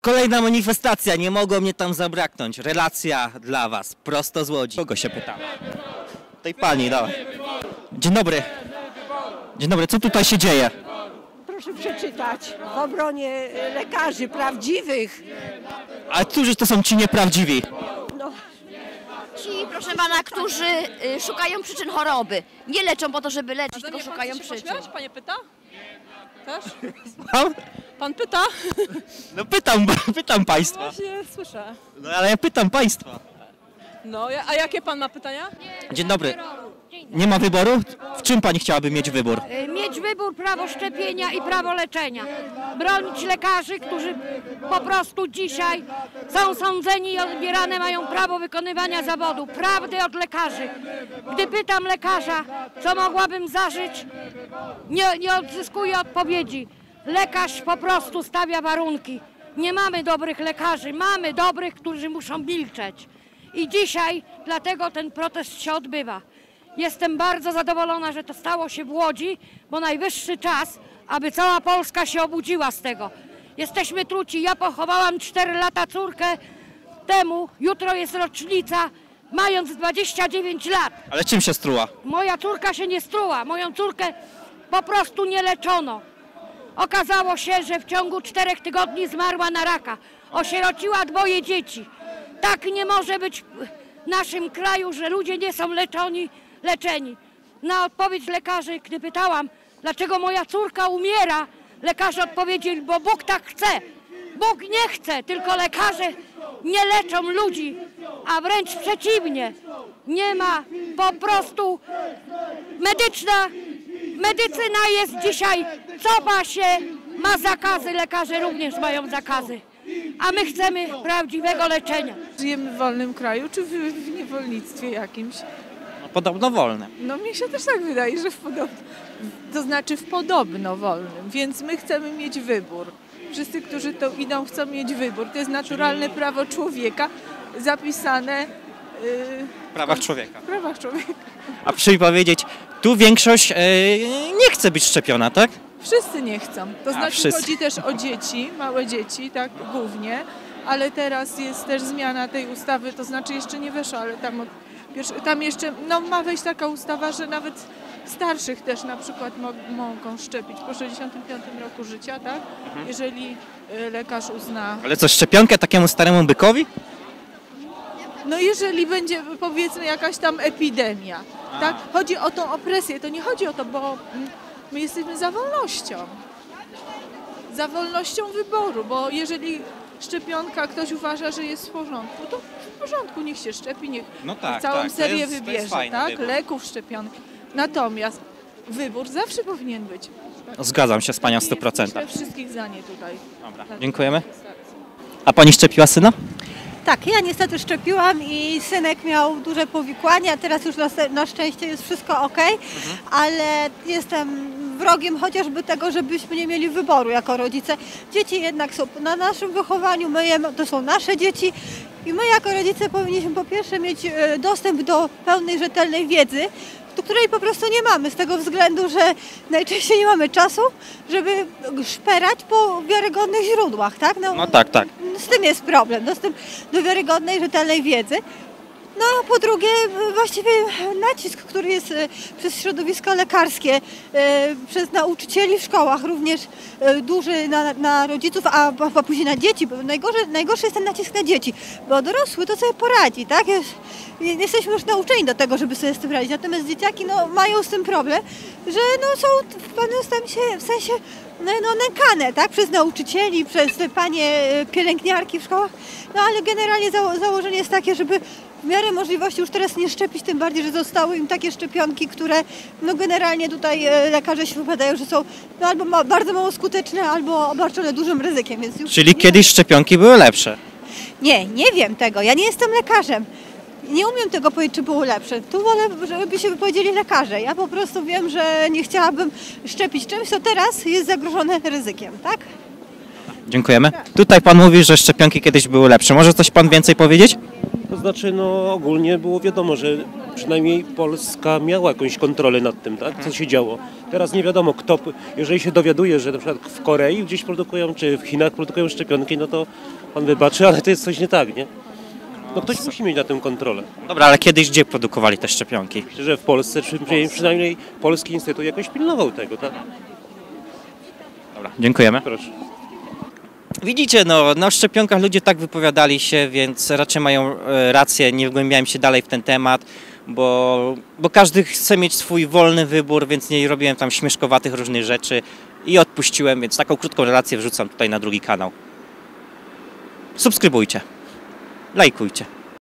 Kolejna manifestacja, nie mogło mnie tam zabraknąć. Relacja dla was, prosto z Łodzi. Kogo się pytam? Tej pani, dawaj. Dzień dobry. Dzień dobry, co tutaj się dzieje? Proszę przeczytać w obronie lekarzy prawdziwych. A którzy to są ci nieprawdziwi? No, Ci, proszę pana, którzy szukają przyczyn choroby. Nie leczą po to, żeby leczyć, tylko szukają przyczyn. Panie pyta? Też? Pan? Pan pyta? No pytam państwa. Właśnie słyszę. No ale ja pytam państwa. No, a jakie pan ma pytania? Dzień dobry. Nie ma wyboru? W czym pani chciałaby mieć wybór? Mieć wybór, prawo szczepienia i prawo leczenia. Bronić lekarzy, którzy po prostu dzisiaj są sądzeni i odbierane mają prawo wykonywania zawodu. Prawdy od lekarzy. Gdy pytam lekarza, co mogłabym zażyć, nie odzyskuję odpowiedzi. Lekarz po prostu stawia warunki. Nie mamy dobrych lekarzy, mamy dobrych, którzy muszą milczeć. I dzisiaj dlatego ten protest się odbywa. Jestem bardzo zadowolona, że to stało się w Łodzi, bo najwyższy czas, aby cała Polska się obudziła z tego. Jesteśmy truci. Ja pochowałam 4 lata córkę temu, jutro jest rocznica, mając 29 lat. Ale czym się struła? Moja córka się nie struła, moją córkę po prostu nie leczono. Okazało się, że w ciągu 4 tygodni zmarła na raka. Osierociła 2 dzieci. Tak nie może być w naszym kraju, że ludzie nie są leczeni. Na odpowiedź lekarzy, gdy pytałam, dlaczego moja córka umiera, lekarze odpowiedzieli, bo Bóg tak chce. Bóg nie chce, tylko lekarze nie leczą ludzi, a wręcz przeciwnie. Nie ma po prostu medycyna jest dzisiaj, cofa się, ma zakazy, lekarze również mają zakazy. A my chcemy prawdziwego leczenia. Żyjemy w wolnym kraju, czy w niewolnictwie jakimś? No, podobno wolne. No mnie się też tak wydaje, że to znaczy w podobno wolnym, więc my chcemy mieć wybór. Wszyscy, którzy to idą, chcą mieć wybór. To jest naturalne prawo człowieka zapisane W prawach człowieka. w prawach człowieka. A proszę mi powiedzieć, tu większość nie chce być szczepiona, tak? Wszyscy nie chcą. To znaczy wszyscy. chodzi też o dzieci, małe dzieci, tak głównie, ale teraz jest też zmiana tej ustawy, to znaczy jeszcze nie weszła, ale tam jeszcze ma wejść taka ustawa, że nawet starszych też na przykład mogą szczepić po 65 roku życia, tak? Jeżeli lekarz uzna. Ale co, szczepionkę takiemu staremu bykowi? No jeżeli będzie powiedzmy jakaś tam epidemia, tak? Chodzi o tą opresję, to nie chodzi o to, bo my jesteśmy za wolnością. Za wolnością wyboru, bo jeżeli szczepionka ktoś uważa, że jest w porządku, to w porządku, niech się szczepi, niech całą serię wybierze, tak? wybór. Leków, szczepionki. Natomiast wybór zawsze powinien być. Zgadzam się z panią w 100%. We wszystkich za nie tutaj. Dobra, dziękujemy. A pani szczepiła syna? Tak, ja niestety szczepiłam i synek miał duże powikłania, teraz już na szczęście jest wszystko ok, ale jestem wrogiem chociażby tego, żebyśmy nie mieli wyboru jako rodzice. Dzieci jednak są na naszym wychowaniu, to są nasze dzieci i my jako rodzice powinniśmy po pierwsze mieć dostęp do pełnej, rzetelnej wiedzy, do której po prostu nie mamy, z tego względu, że najczęściej nie mamy czasu, żeby szperać po wiarygodnych źródłach, tak? No tak. Z tym jest problem, dostęp do wiarygodnej, rzetelnej wiedzy. No a po drugie właściwie nacisk, który jest przez środowiska lekarskie, przez nauczycieli w szkołach również duży na rodziców, a później na dzieci, bo najgorszy jest ten nacisk na dzieci, bo dorosły to sobie poradzi, tak? Jesteśmy już nauczeni do tego, żeby sobie z tym radzić, natomiast dzieciaki mają z tym problem, że są w pewnym sensie nękane, tak? Przez nauczycieli, przez te panie pielęgniarki w szkołach, no ale generalnie założenie jest takie, żeby w miarę możliwości już teraz nie szczepić, tym bardziej, że zostały im takie szczepionki, które generalnie tutaj lekarze się wypowiadają, że są albo bardzo mało skuteczne, albo obarczone dużym ryzykiem. Więc już Czyli kiedyś szczepionki były lepsze? Nie wiem tego, ja nie jestem lekarzem. Nie umiem tego powiedzieć, czy było lepsze. Tu wolę, żeby się wypowiedzieli lekarze. Ja po prostu wiem, że nie chciałabym szczepić czymś, co teraz jest zagrożone ryzykiem, tak? Dziękujemy. Tutaj pan mówi, że szczepionki kiedyś były lepsze. Może coś pan więcej powiedzieć? To znaczy, no ogólnie było wiadomo, że przynajmniej Polska miała jakąś kontrolę nad tym, tak, co się działo. Teraz nie wiadomo kto, jeżeli się dowiaduje, że na przykład w Korei gdzieś produkują, czy w Chinach produkują szczepionki, no to pan wybaczy, ale to jest coś nie tak, nie? No ktoś musi mieć na tym kontrolę. Dobra, ale kiedyś gdzie produkowali te szczepionki? Myślę, że w Polsce, przynajmniej Polski Instytut jakoś pilnował tego, tak? Dobra, dziękujemy. Proszę. Widzicie, no, na szczepionkach ludzie tak wypowiadali się, więc raczej mają rację, nie wgłębiałem się dalej w ten temat, bo każdy chce mieć swój wolny wybór, więc nie robiłem tam śmieszkowatych różnych rzeczy i odpuściłem, więc taką krótką relację wrzucam tutaj na drugi kanał. Subskrybujcie, lajkujcie.